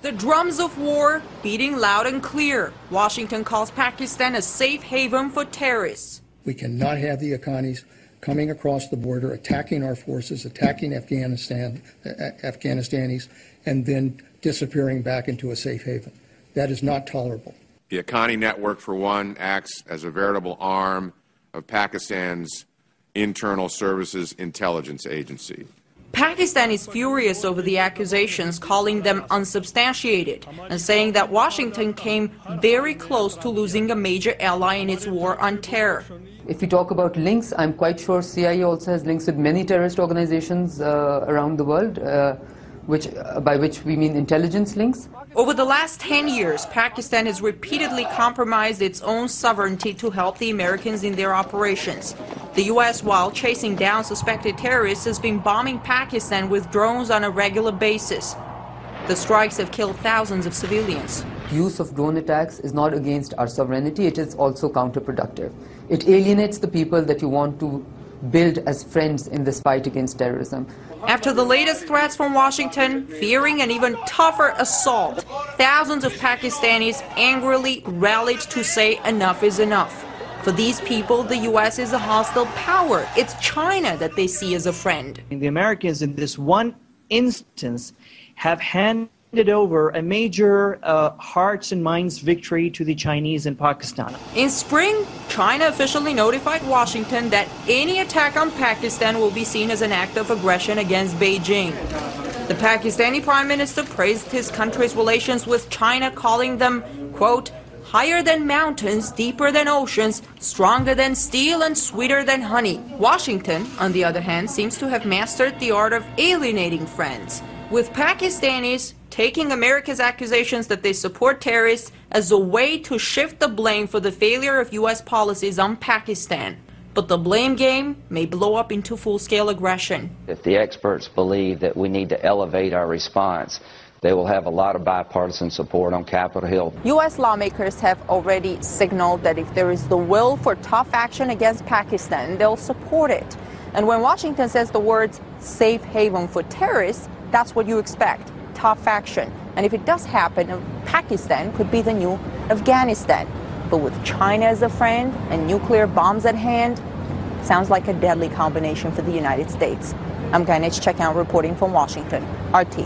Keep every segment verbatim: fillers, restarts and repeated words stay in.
The drums of war beating loud and clear. Washington calls Pakistan a safe haven for terrorists. We cannot have the Afghanis coming across the border, attacking our forces, attacking Afghanistan, uh, Afghanistanis, and then disappearing back into a safe haven. That is not tolerable. The Haqqani Network, for one, acts as a veritable arm of Pakistan's Internal Services Intelligence Agency. Pakistan is furious over the accusations, calling them unsubstantiated, and saying that Washington came very close to losing a major ally in its war on terror. If we talk about links, I'm quite sure C I A also has links with many terrorist organizations uh, around the world, uh, which, uh, by which we mean intelligence links. Over the last ten years, Pakistan has repeatedly compromised its own sovereignty to help the Americans in their operations. The U S, while chasing down suspected terrorists, has been bombing Pakistan with drones on a regular basis. The strikes have killed thousands of civilians. Use of drone attacks is not against our sovereignty, it is also counterproductive. It alienates the people that you want to build as friends in this fight against terrorism. After the latest threats from Washington, fearing an even tougher assault, thousands of Pakistanis angrily rallied to say enough is enough. For these people, the U S is a hostile power. It's China that they see as a friend. The Americans, in this one instance, have handed over a major uh, hearts and minds victory to the Chinese in Pakistan. In spring, China officially notified Washington that any attack on Pakistan will be seen as an act of aggression against Beijing. The Pakistani Prime Minister praised his country's relations with China, calling them, quote, higher than mountains, deeper than oceans, stronger than steel and sweeter than honey. Washington, on the other hand, seems to have mastered the art of alienating friends, with Pakistanis taking America's accusations that they support terrorists as a way to shift the blame for the failure of U S policies on Pakistan. But the blame game may blow up into full-scale aggression. If the experts believe that we need to elevate our response, they will have a lot of bipartisan support on Capitol Hill. U S lawmakers have already signaled that if there is the will for tough action against Pakistan, they'll support it. And when Washington says the words safe haven for terrorists, that's what you expect. Tough action. And if it does happen, Pakistan could be the new Afghanistan. But with China as a friend and nuclear bombs at hand, sounds like a deadly combination for the United States. I'm Ganesh Chekan reporting from Washington, R T.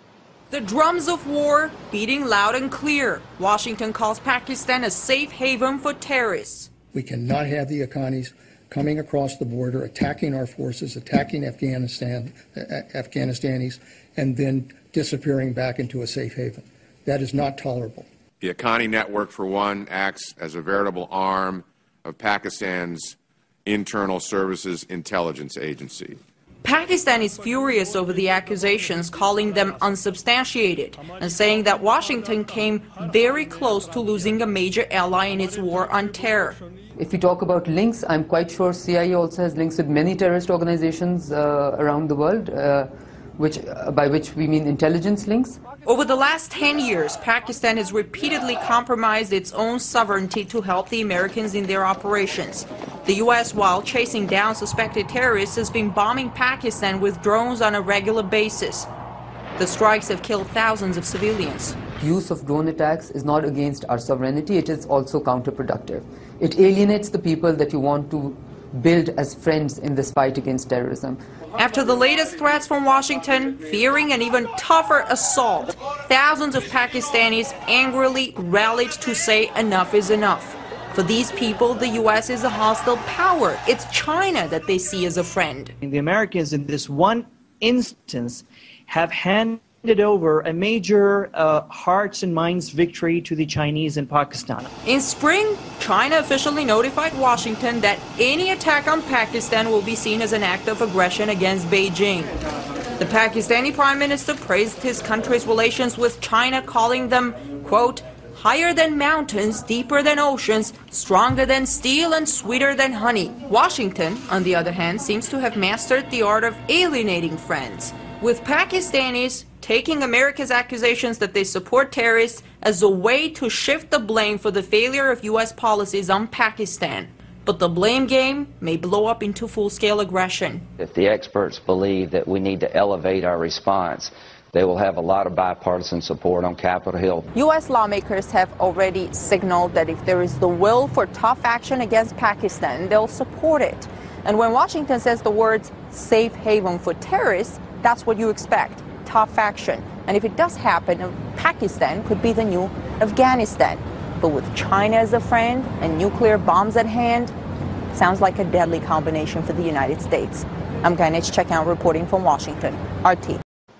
The drums of war beating loud and clear. Washington calls Pakistan a safe haven for terrorists. We cannot have the Afghanis coming across the border, attacking our forces, attacking Afghanistan, uh, Afghanistanis, and then disappearing back into a safe haven. That is not tolerable. The Haqqani Network, for one, acts as a veritable arm of Pakistan's Internal Services Intelligence Agency. Pakistan is furious over the accusations, calling them unsubstantiated, and saying that Washington came very close to losing a major ally in its war on terror. If we talk about links, I'm quite sure C I A also has links with many terrorist organizations uh, around the world, uh, which, uh, by which we mean intelligence links. Over the last ten years, Pakistan has repeatedly compromised its own sovereignty to help the Americans in their operations. The U S, while chasing down suspected terrorists, has been bombing Pakistan with drones on a regular basis. The strikes have killed thousands of civilians. Use of drone attacks is not against our sovereignty, it is also counterproductive. It alienates the people that you want to build as friends in this fight against terrorism. After the latest threats from Washington, fearing an even tougher assault, thousands of Pakistanis angrily rallied to say enough is enough. For these people, the U S is a hostile power. It's China that they see as a friend. The Americans, in this one instance, have handed over a major uh, hearts and minds victory to the Chinese in Pakistan. In spring, China officially notified Washington that any attack on Pakistan will be seen as an act of aggression against Beijing. The Pakistani Prime Minister praised his country's relations with China, calling them, quote, higher than mountains, deeper than oceans, stronger than steel and sweeter than honey. Washington, on the other hand, seems to have mastered the art of alienating friends, with Pakistanis taking America's accusations that they support terrorists as a way to shift the blame for the failure of U S policies on Pakistan. But the blame game may blow up into full-scale aggression. If the experts believe that we need to elevate our response, They will have a lot of bipartisan support on Capitol Hill. U S lawmakers have already signaled that if there is the will for tough action against Pakistan, they'll support it. And when Washington says the words safe haven for terrorists, that's what you expect, tough action. And if it does happen, Pakistan could be the new Afghanistan. But with China as a friend and nuclear bombs at hand, sounds like a deadly combination for the United States. I'm Ganesh Chekan reporting from Washington, R T.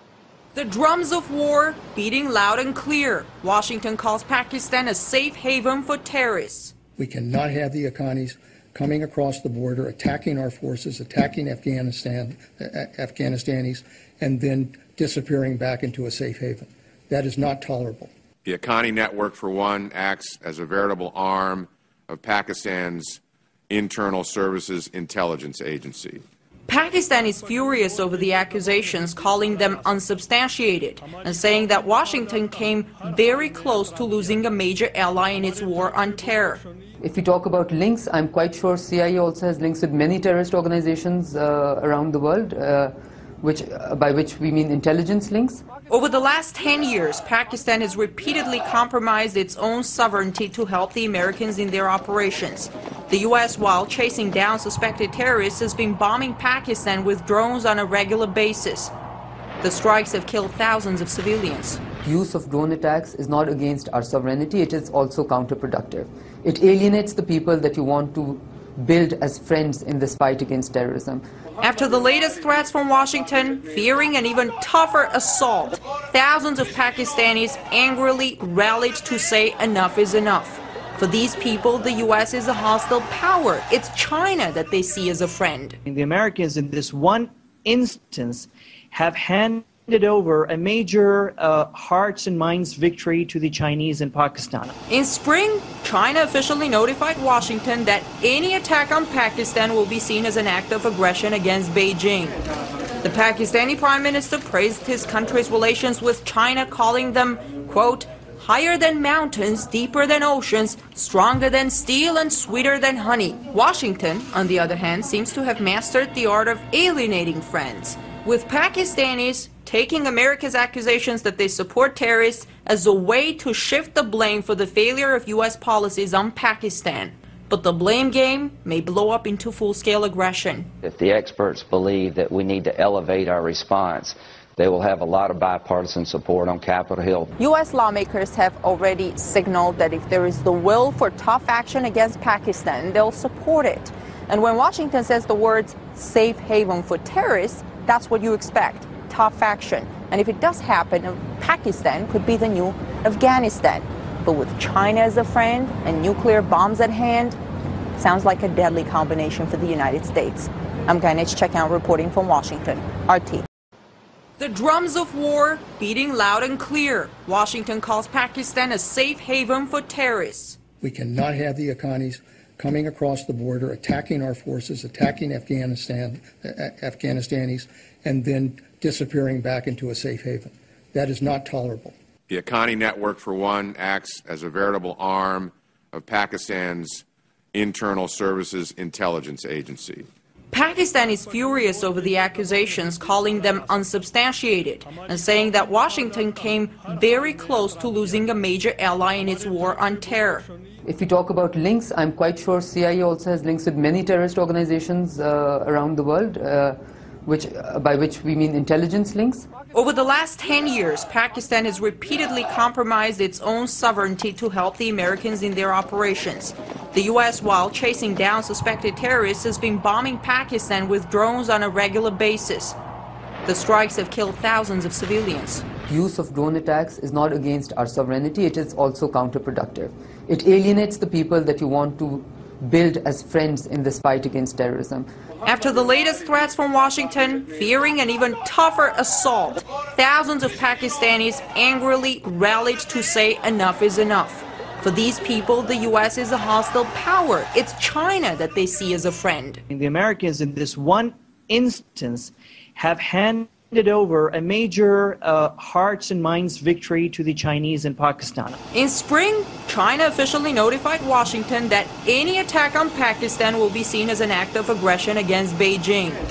The drums of war beating loud and clear. Washington calls Pakistan a safe haven for terrorists. We cannot have the Afghanis coming across the border, attacking our forces, attacking Afghanistan, uh, Afghanistanis, and then disappearing back into a safe haven. That is not tolerable. The Haqqani Network, for one, acts as a veritable arm of Pakistan's Internal Services Intelligence Agency. Pakistan is furious over the accusations, calling them unsubstantiated, and saying that Washington came very close to losing a major ally in its war on terror. If we talk about links, I'm quite sure C I A also has links with many terrorist organizations uh, around the world, uh, which, uh, by which we mean intelligence links. Over the last ten years, Pakistan has repeatedly compromised its own sovereignty to help the Americans in their operations. The U S, while chasing down suspected terrorists, has been bombing Pakistan with drones on a regular basis. The strikes have killed thousands of civilians. Use of drone attacks is not against our sovereignty, it is also counterproductive. It alienates the people that you want to build as friends in this fight against terrorism. After the latest threats from Washington, fearing an even tougher assault, thousands of Pakistanis angrily rallied to say enough is enough. For these people, the U S is a hostile power. It's China that they see as a friend. The Americans, in this one instance, have handed over a major uh, hearts and minds victory to the Chinese in Pakistan. In spring, China officially notified Washington that any attack on Pakistan will be seen as an act of aggression against Beijing. The Pakistani Prime Minister praised his country's relations with China, calling them, quote, higher than mountains, deeper than oceans, stronger than steel and sweeter than honey. Washington, on the other hand, seems to have mastered the art of alienating friends, with Pakistanis taking America's accusations that they support terrorists as a way to shift the blame for the failure of U S policies on Pakistan. But the blame game may blow up into full-scale aggression. If the experts believe that we need to elevate our response, they will have a lot of bipartisan support on Capitol Hill. U S lawmakers have already signaled that if there is the will for tough action against Pakistan, they'll support it. And when Washington says the words safe haven for terrorists, that's what you expect, tough action. And if it does happen, Pakistan could be the new Afghanistan. But with China as a friend and nuclear bombs at hand, sounds like a deadly combination for the United States. I'm Ganesh Chekan reporting from Washington, R T. The drums of war beating loud and clear. Washington calls Pakistan a safe haven for terrorists. We cannot have the Haqqanis coming across the border, attacking our forces, attacking Afghanistan, uh, Afghanistanis, and then disappearing back into a safe haven. That is not tolerable. The Haqqani Network, for one, acts as a veritable arm of Pakistan's Internal Services Intelligence Agency. Pakistan is furious over the accusations, calling them unsubstantiated, and saying that Washington came very close to losing a major ally in its war on terror. If we talk about links, I'm quite sure C I A also has links with many terrorist organizations uh, around the world, uh, which, uh, by which we mean intelligence links. Over the last ten years, Pakistan has repeatedly compromised its own sovereignty to help the Americans in their operations. The U S, while chasing down suspected terrorists, has been bombing Pakistan with drones on a regular basis. The strikes have killed thousands of civilians. Use of drone attacks is not against our sovereignty, it is also counterproductive. It alienates the people that you want to build as friends in this fight against terrorism. After the latest threats from Washington, fearing an even tougher assault, thousands of Pakistanis angrily rallied to say enough is enough. For these people, the U S is a hostile power. It's China that they see as a friend. The Americans, in this one instance, have handed over a major uh, hearts and minds victory to the Chinese in Pakistan. In spring, China officially notified Washington that any attack on Pakistan will be seen as an act of aggression against Beijing.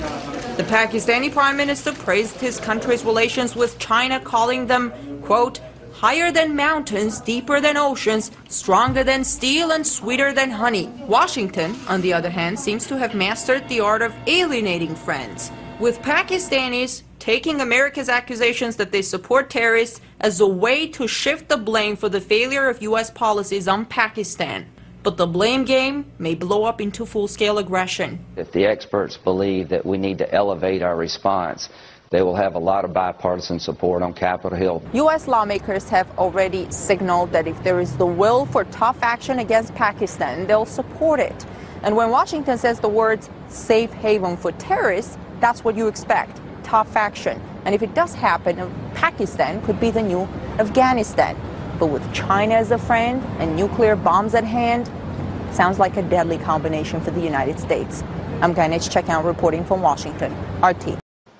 The Pakistani Prime Minister praised his country's relations with China, calling them, quote, higher than mountains, deeper than oceans, stronger than steel and sweeter than honey. Washington, on the other hand, seems to have mastered the art of alienating friends, with Pakistanis taking America's accusations that they support terrorists as a way to shift the blame for the failure of U S policies on Pakistan. But the blame game may blow up into full-scale aggression. If the experts believe that we need to elevate our response, they will have a lot of bipartisan support on Capitol Hill. U S lawmakers have already signaled that if there is the will for tough action against Pakistan, they'll support it. And when Washington says the words safe haven for terrorists, that's what you expect, tough action. And if it does happen, Pakistan could be the new Afghanistan. But with China as a friend and nuclear bombs at hand, sounds like a deadly combination for the United States. I'm Ganesh Chekan reporting from Washington, R T.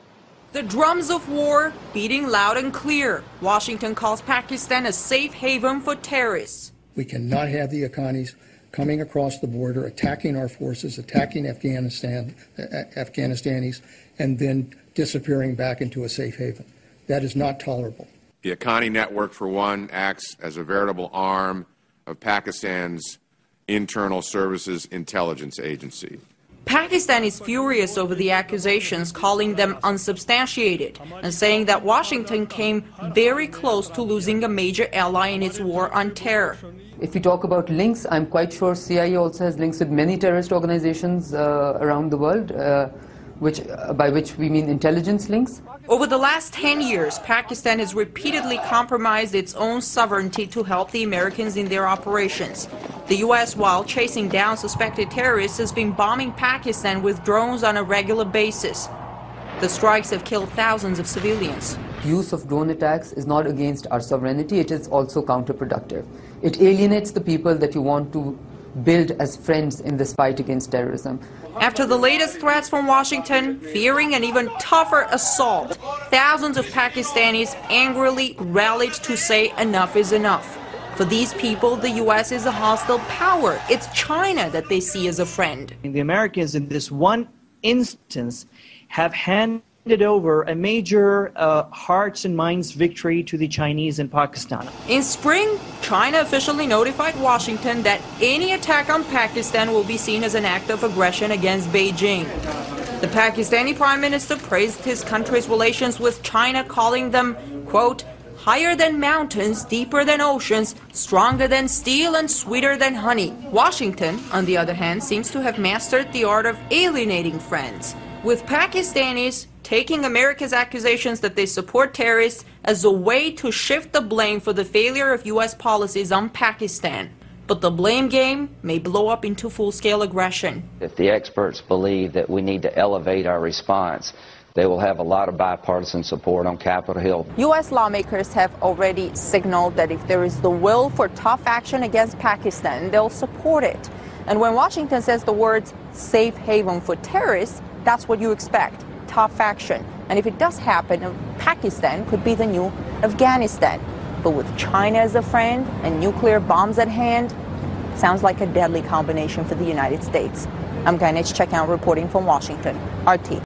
The drums of war beating loud and clear. Washington calls Pakistan a safe haven for terrorists. We cannot have the Afghanis coming across the border, attacking our forces, attacking Afghanistan, uh, Afghanistanis, and then disappearing back into a safe haven. That is not tolerable. The Haqqani Network, for one, acts as a veritable arm of Pakistan's Internal Services Intelligence Agency. Pakistan is furious over the accusations, calling them unsubstantiated, and saying that Washington came very close to losing a major ally in its war on terror. If we talk about links, I'm quite sure C I A also has links with many terrorist organizations uh, around the world, uh, which, uh, by which we mean intelligence links. Over the last ten years, Pakistan has repeatedly compromised its own sovereignty to help the Americans in their operations. The U S, while chasing down suspected terrorists, has been bombing Pakistan with drones on a regular basis. The strikes have killed thousands of civilians. Use of drone attacks is not against our sovereignty, it is also counterproductive. It alienates the people that you want to build as friends in this fight against terrorism. After the latest threats from Washington, fearing an even tougher assault, thousands of Pakistanis angrily rallied to say enough is enough. For these people, the U S is a hostile power. It's China that they see as a friend. The Americans, in this one instance, have handed over a major uh, hearts and minds victory to the Chinese in Pakistan. In spring, China officially notified Washington that any attack on Pakistan will be seen as an act of aggression against Beijing. The Pakistani Prime Minister praised his country's relations with China, calling them, quote, higher than mountains, deeper than oceans, stronger than steel and sweeter than honey. Washington, on the other hand, seems to have mastered the art of alienating friends, with Pakistanis taking America's accusations that they support terrorists as a way to shift the blame for the failure of U S policies on Pakistan. But the blame game may blow up into full-scale aggression. If the experts believe that we need to elevate our response, they will have a lot of bipartisan support on Capitol Hill. U S lawmakers have already signaled that if there is the will for tough action against Pakistan, they'll support it. And when Washington says the words safe haven for terrorists, that's what you expect, tough action. And if it does happen, Pakistan could be the new Afghanistan. But with China as a friend and nuclear bombs at hand, sounds like a deadly combination for the United States. I'm Ganesh Chekan reporting from Washington, R T.